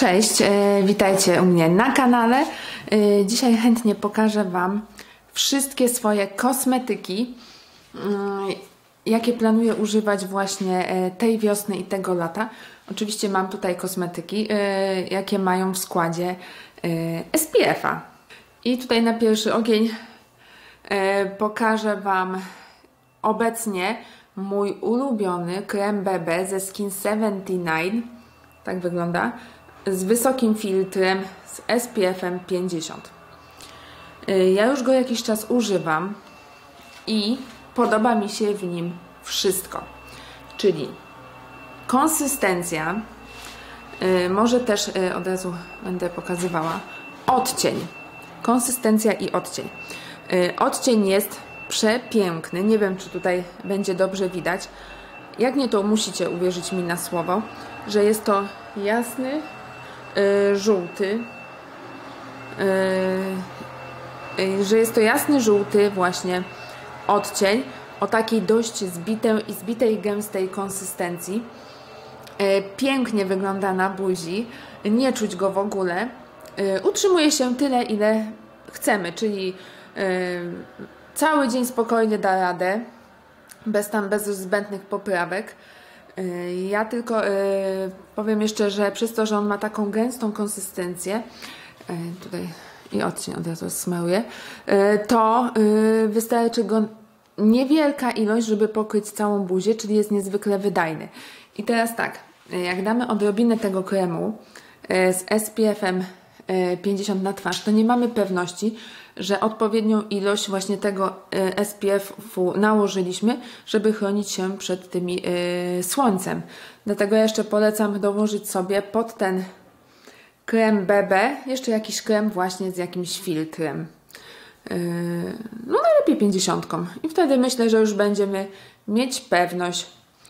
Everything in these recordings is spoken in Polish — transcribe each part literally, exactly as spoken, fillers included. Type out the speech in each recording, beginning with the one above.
Cześć, witajcie u mnie na kanale. Dzisiaj chętnie pokażę Wam wszystkie swoje kosmetyki, jakie planuję używać właśnie tej wiosny i tego lata. Oczywiście mam tutaj kosmetyki, jakie mają w składzie S P F a. I tutaj na pierwszy ogień pokażę Wam obecnie mój ulubiony krem B B ze Skin siedemdziesiąt dziewięć. Tak wygląda. Z wysokim filtrem, z S P F em pięćdziesiąt. Ja już go jakiś czas używam i podoba mi się w nim wszystko. Czyli konsystencja, może też od razu będę pokazywała, odcień. Konsystencja i odcień. Odcień jest przepiękny. Nie wiem, czy tutaj będzie dobrze widać. Jak nie, to musicie uwierzyć mi na słowo, że jest to jasny, Yy, żółty, yy, yy, że jest to jasny żółty właśnie odcień o takiej dość zbitej i zbitej, gęstej konsystencji. Yy, pięknie wygląda na buzi, nie czuć go w ogóle. Yy, utrzymuje się tyle, ile chcemy, czyli yy, cały dzień spokojnie da radę, bez tam bez zbędnych poprawek. Ja tylko y, powiem jeszcze, że przez to, że on ma taką gęstą konsystencję, y, tutaj i odcień od razu smaruję, y, to y, wystarczy go niewielka ilość, żeby pokryć całą buzię, czyli jest niezwykle wydajny. I teraz tak, jak damy odrobinę tego kremu y, z S P F em pięćdziesiąt na twarz, to nie mamy pewności, że odpowiednią ilość właśnie tego S P F u nałożyliśmy, żeby chronić się przed tymi yy, słońcem. Dlatego ja jeszcze polecam dołożyć sobie pod ten krem B B jeszcze jakiś krem właśnie z jakimś filtrem. Yy, no najlepiej pięćdziesiątką. I wtedy myślę, że już będziemy mieć pewność,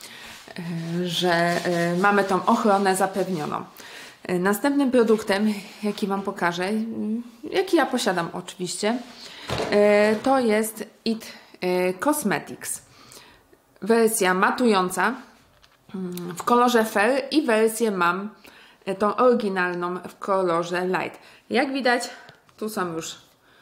yy, że yy, mamy tą ochronę zapewnioną. Następnym produktem, jaki Wam pokażę, jaki ja posiadam oczywiście, to jest It Cosmetics. Wersja matująca w kolorze Fair i wersję mam tą oryginalną w kolorze Light. Jak widać, tu są już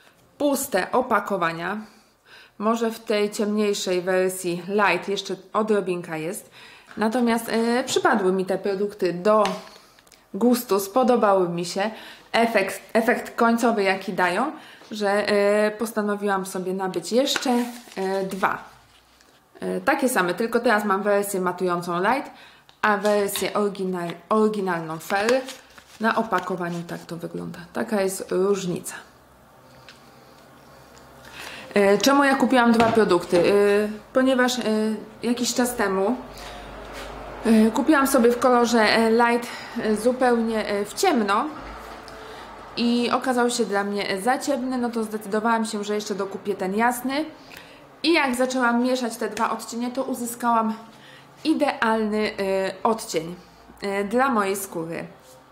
puste opakowania. Może w tej ciemniejszej wersji Light jeszcze odrobinka jest. Natomiast e, przypadły mi te produkty do gustu, spodobały mi się. Efekt, efekt końcowy jaki dają, że e, postanowiłam sobie nabyć jeszcze e, dwa. E, takie same, tylko teraz mam wersję matującą Light, a wersję oryginal, oryginalną Fair. Na opakowaniu tak to wygląda. Taka jest różnica. E, czemu ja kupiłam dwa produkty? E, ponieważ e, jakiś czas temu kupiłam sobie w kolorze Light zupełnie w ciemno i okazał się dla mnie za ciemny, no to zdecydowałam się, że jeszcze dokupię ten jasny i jak zaczęłam mieszać te dwa odcienie, to uzyskałam idealny odcień dla mojej skóry.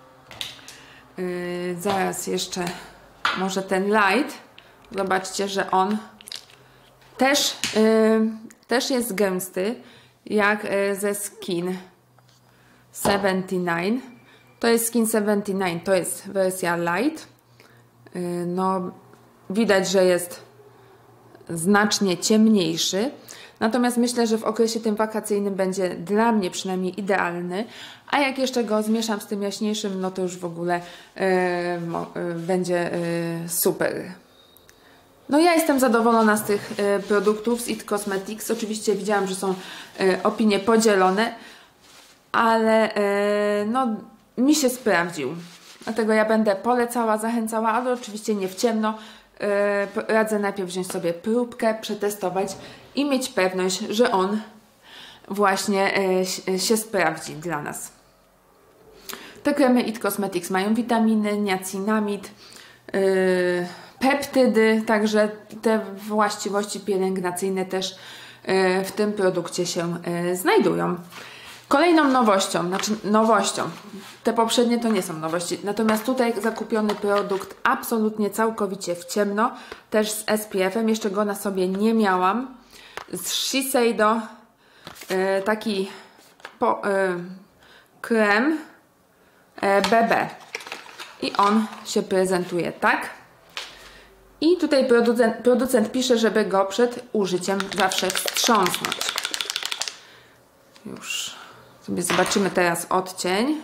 Zaraz jeszcze może ten Light, zobaczcie, że on też, też jest gęsty, jak ze Skin siedemdziesiąt dziewięć. To jest Skin siedemdziesiąt dziewięć, to jest wersja Light. No, widać, że jest znacznie ciemniejszy. Natomiast myślę, że w okresie tym wakacyjnym będzie dla mnie przynajmniej idealny. A jak jeszcze go zmieszam z tym jaśniejszym, no to już w ogóle yy, yy, będzie yy, super. No ja jestem zadowolona z tych y, produktów z It Cosmetics. Oczywiście widziałam, że są y, opinie podzielone, ale y, no mi się sprawdził. Dlatego ja będę polecała, zachęcała, ale oczywiście nie w ciemno. Y, radzę najpierw wziąć sobie próbkę, przetestować i mieć pewność, że on właśnie y, się sprawdzi dla nas. Te kremy It Cosmetics mają witaminy, niacinamid, y, peptydy, także te właściwości pielęgnacyjne też w tym produkcie się znajdują. Kolejną nowością, znaczy nowością, te poprzednie to nie są nowości, natomiast tutaj zakupiony produkt absolutnie całkowicie w ciemno, też z S P F em, jeszcze go na sobie nie miałam, z Shiseido, taki po, krem B B. I on się prezentuje tak. I tutaj producent, producent pisze, żeby go przed użyciem zawsze wstrząsnąć. Już sobie zobaczymy teraz odcień.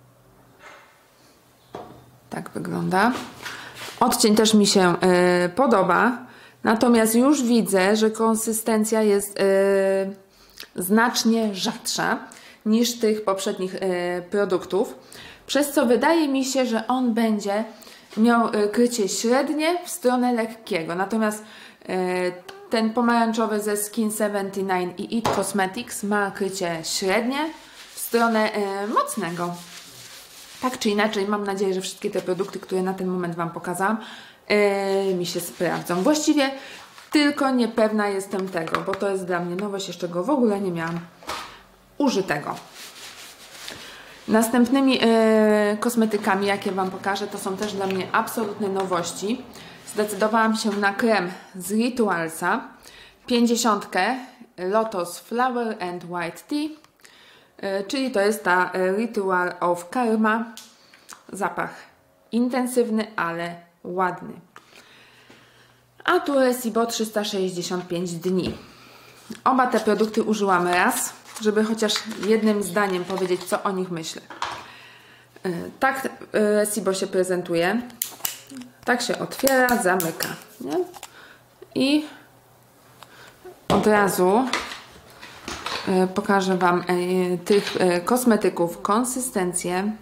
Tak wygląda. Odcień też mi się y, podoba. Natomiast już widzę, że konsystencja jest y, znacznie rzadsza niż tych poprzednich y, produktów. Przez co wydaje mi się, że on będzie miał y, krycie średnie w stronę lekkiego. Natomiast y, ten pomarańczowy ze Skin siedemdziesiąt dziewięć i It Cosmetics ma krycie średnie w stronę y, mocnego. Tak czy inaczej, mam nadzieję, że wszystkie te produkty, które na ten moment Wam pokazałam, yy, mi się sprawdzą. Właściwie tylko niepewna jestem tego, bo to jest dla mnie nowość, jeszcze go w ogóle nie miałam użytego. Następnymi yy, kosmetykami, jakie Wam pokażę, to są też dla mnie absolutne nowości. Zdecydowałam się na krem z Ritualsa, pięćdziesiątkę Lotus Flower and White Tea. Czyli to jest ta Ritual of Karma. Zapach intensywny, ale ładny. A tu Recibo trzysta sześćdziesiąt pięć dni. Oba te produkty użyłam raz, żeby chociaż jednym zdaniem powiedzieć, co o nich myślę. Tak Recibo się prezentuje. Tak się otwiera, zamyka. Nie? I od razu pokażę Wam tych kosmetyków konsystencję.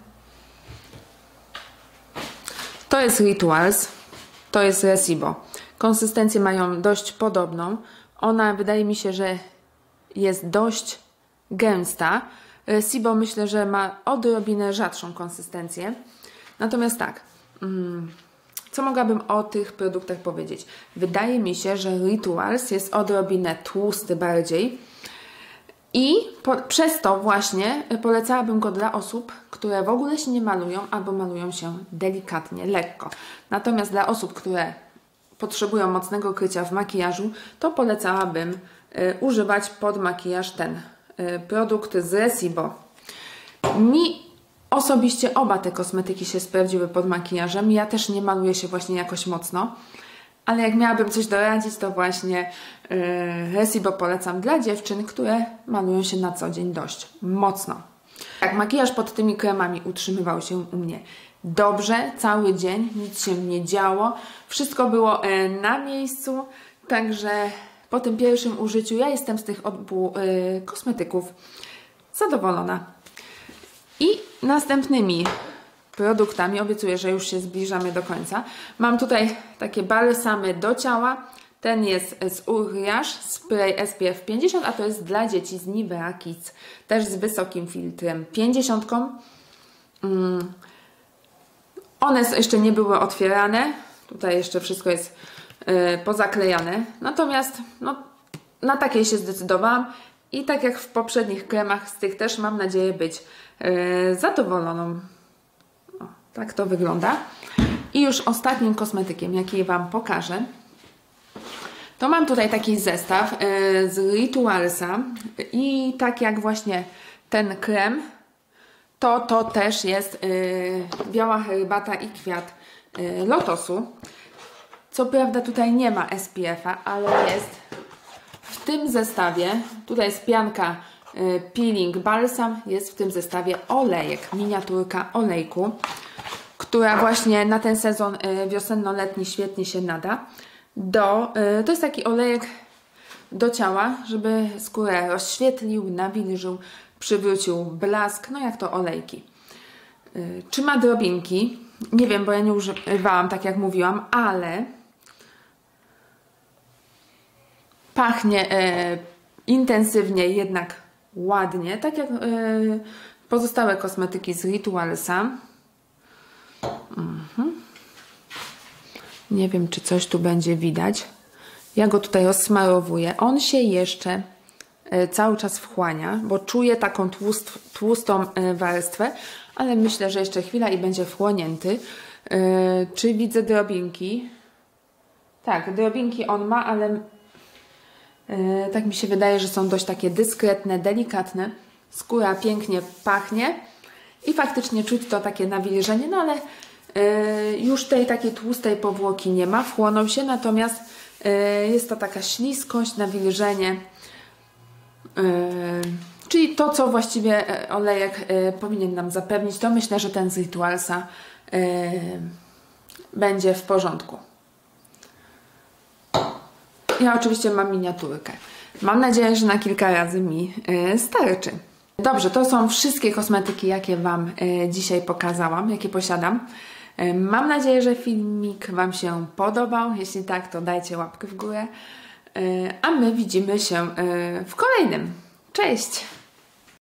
To jest Rituals, to jest Recibo. Konsystencję mają dość podobną. Ona wydaje mi się, że jest dość gęsta. Recibo myślę, że ma odrobinę rzadszą konsystencję. Natomiast tak, co mogłabym o tych produktach powiedzieć? Wydaje mi się, że Rituals jest odrobinę tłusty bardziej. I po, przez to właśnie polecałabym go dla osób, które w ogóle się nie malują albo malują się delikatnie, lekko. Natomiast dla osób, które potrzebują mocnego krycia w makijażu, to polecałabym y, używać pod makijaż ten y, produkt z Recibo. Mi osobiście oba te kosmetyki się sprawdziły pod makijażem. Ja też nie maluję się właśnie jakoś mocno. Ale jak miałabym coś doradzić, to właśnie yy, Recibo polecam dla dziewczyn, które malują się na co dzień dość mocno. Tak, makijaż pod tymi kremami utrzymywał się u mnie dobrze, cały dzień, nic się nie działo. Wszystko było yy, na miejscu, także po tym pierwszym użyciu ja jestem z tych obu yy, kosmetyków zadowolona. I następnymi produktami, obiecuję, że już się zbliżamy do końca. Mam tutaj takie balsamy do ciała. Ten jest z Uriage, spray S P F pięćdziesiąt, a to jest dla dzieci z Nivea Kids. Też z wysokim filtrem pięćdziesiąt. Mm. One jeszcze nie były otwierane. Tutaj jeszcze wszystko jest yy, pozaklejane. Natomiast no, na takiej się zdecydowałam. I tak jak w poprzednich kremach, z tych też mam nadzieję być yy, zadowoloną. Tak to wygląda. I już ostatnim kosmetykiem, jaki Wam pokażę, to mam tutaj taki zestaw yy, z Ritualsa i tak jak właśnie ten krem, to to też jest yy, biała herbata i kwiat yy, lotosu. Co prawda tutaj nie ma S P F a, ale jest w tym zestawie, tutaj jest pianka yy, peeling balsam, jest w tym zestawie olejek, miniaturka olejku, która właśnie na ten sezon wiosenno-letni świetnie się nada. Do, to jest taki olejek do ciała, żeby skórę rozświetlił, nawilżył, przywrócił blask, no jak to olejki. Czy ma drobinki? Nie wiem, bo ja nie używałam, tak jak mówiłam, ale pachnie e, intensywnie, jednak ładnie, tak jak e, pozostałe kosmetyki z Ritualsa. Mhm. Nie wiem, czy coś tu będzie widać. Ja go tutaj rozsmarowuję. On się jeszcze y, cały czas wchłania, bo czuję taką tłust, tłustą y, warstwę, ale myślę, że jeszcze chwila i będzie wchłonięty. Y, czy widzę drobinki? Tak, drobinki on ma, ale y, tak mi się wydaje, że są dość takie dyskretne, delikatne. Skóra pięknie pachnie i faktycznie czuć to takie nawilżenie, no ale Już tej takiej tłustej powłoki nie ma, wchłonął się, natomiast jest to taka śliskość, nawilżenie, czyli to, co właściwie olejek powinien nam zapewnić, to myślę, że ten z Ritualsa będzie w porządku. Ja oczywiście mam miniaturkę. Mam nadzieję, że na kilka razy mi starczy. Dobrze, to są wszystkie kosmetyki, jakie Wam dzisiaj pokazałam, jakie posiadam. Mam nadzieję, że filmik Wam się podobał. Jeśli tak, to dajcie łapkę w górę. A my widzimy się w kolejnym. Cześć!